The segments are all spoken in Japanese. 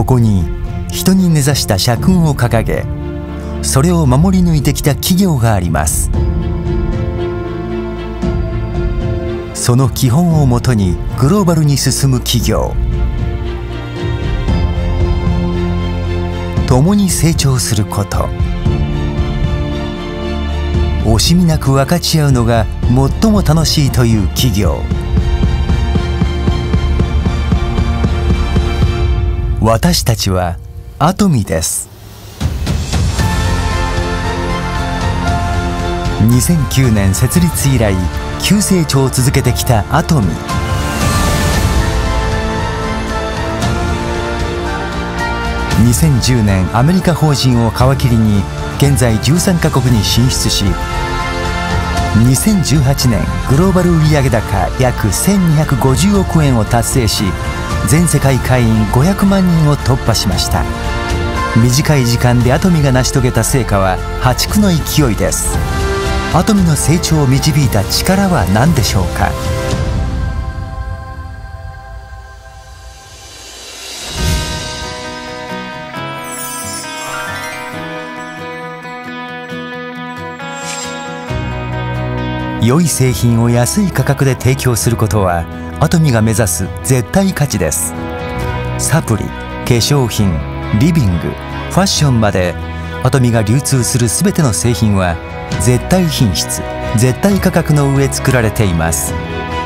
ここに人に根ざした社訓を掲げ、それを守り抜いてきた企業があります。その基本をもとにグローバルに進む企業、共に成長すること、惜しみなく分かち合うのが最も楽しいという企業。私たちはアトミです。2009年設立以来急成長を続けてきたアトミ。2010年アメリカ法人を皮切りに現在13カ国に進出し、2018年グローバル売上高約1250億円を達成し、全世界会員500万人を突破しました。短い時間でアトミが成し遂げた成果は破竹の勢いです。アトミの成長を導いた力は何でしょうか。良い製品を安い価格で提供することはアトミが目指す絶対価値です。サプリ、化粧品、リビング、ファッションまでアトミが流通する全ての製品は絶対品質、絶対価格の上作られています。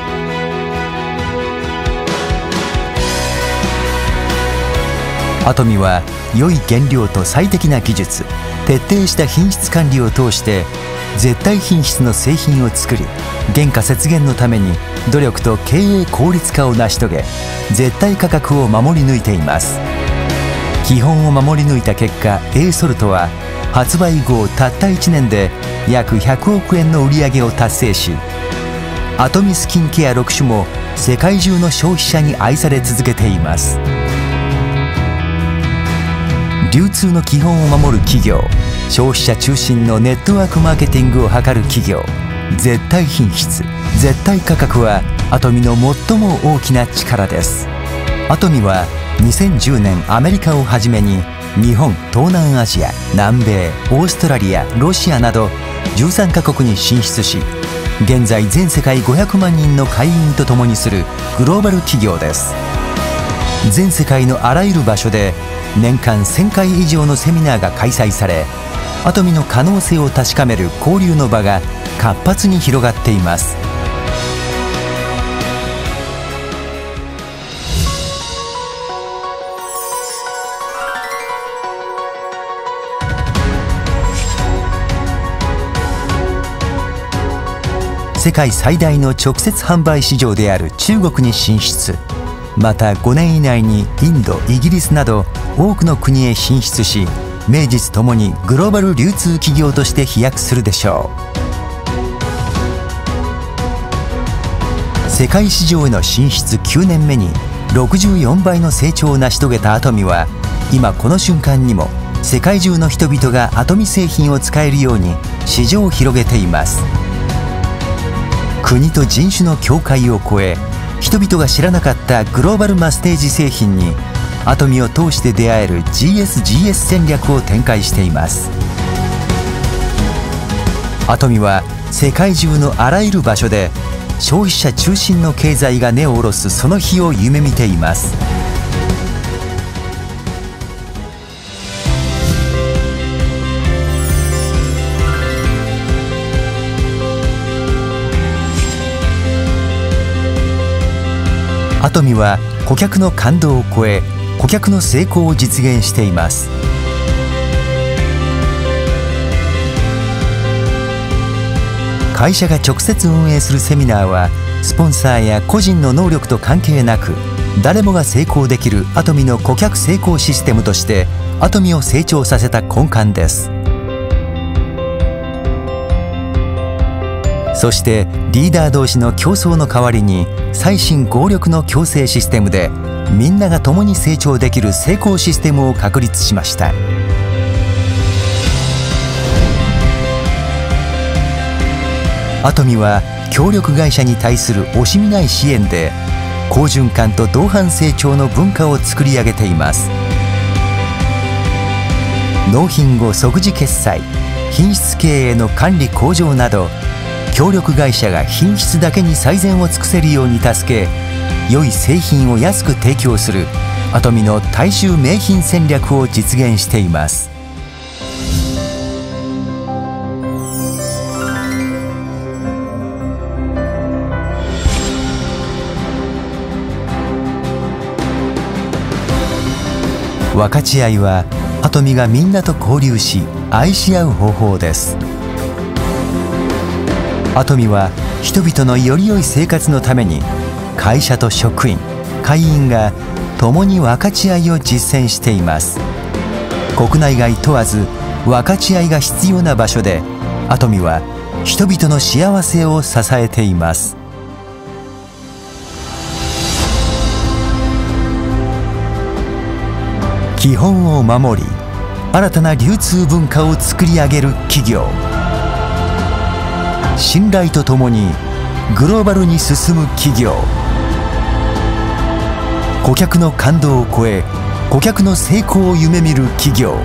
アトミは良い原料と最適な技術、徹底した品質管理を通して絶対品質の製品を作り、原価節減のために努力と経営効率化を成し遂げ、絶対価格を守り抜いています。基本を守り抜いた結果、Aソルトは発売後たった1年で約100億円の売り上げを達成し、アトミスキンケア6種も世界中の消費者に愛され続けています。流通の基本を守る企業、消費者中心のネットワークマーケティングを図る企業、絶対品質、絶対価格はアトミの最も大きな力です。アトミは2010年アメリカをはじめに日本、東南アジア、南米、オーストラリア、ロシアなど13カ国に進出し、現在全世界500万人の会員と共にするグローバル企業です。全世界のあらゆる場所で年間1000回以上のセミナーが開催され、アトミの可能性を確かめる交流の場が活発に広がっています。世界最大の直接販売市場である中国に進出。また5年以内にインド、イギリスなど多くの国へ進出し、名実ともにグローバル流通企業として飛躍するでしょう。世界市場への進出9年目に64倍の成長を成し遂げたアトミは、今この瞬間にも世界中の人々がアトミ製品を使えるように市場を広げています。国と人種の境界を越え、人々が知らなかったグローバルマステージ製品にアトミを通して出会える GSGS 戦略を展開しています。アトミは世界中のあらゆる場所で消費者中心の経済が根を下ろすその日を夢見ています。アトミは顧客の感動を超え、顧客の成功を実現しています。会社が直接運営するセミナーはスポンサーや個人の能力と関係なく、誰もが成功できるアトミの顧客成功システムとしてアトミを成長させた根幹です。そしてリーダー同士の競争の代わりに最新強力の共生システムでみんなが共に成長できる成功システムを確立しました。アトミは協力会社に対する惜しみない支援で好循環と同伴成長の文化を作り上げています。 納品後即時決済、品質経営の管理向上など、協力会社が品質だけに最善を尽くせるように助け、良い製品を安く提供するアトミの大衆名品戦略を実現しています。分かち合いはアトミがみんなと交流し愛し合う方法です。アトミは人々のより良い生活のために会社と職員、会員が共に分かち合いを実践しています。国内外問わず分かち合いが必要な場所でアトミは人々の幸せを支えています。基本を守り、新たな流通文化を作り上げる企業。信頼とともにグローバルに進む企業。顧客の感動を超え、顧客の成功を夢見る企業。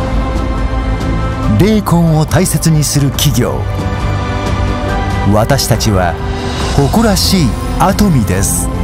ベーコンを大切にする企業。私たちは誇らしいアトミです。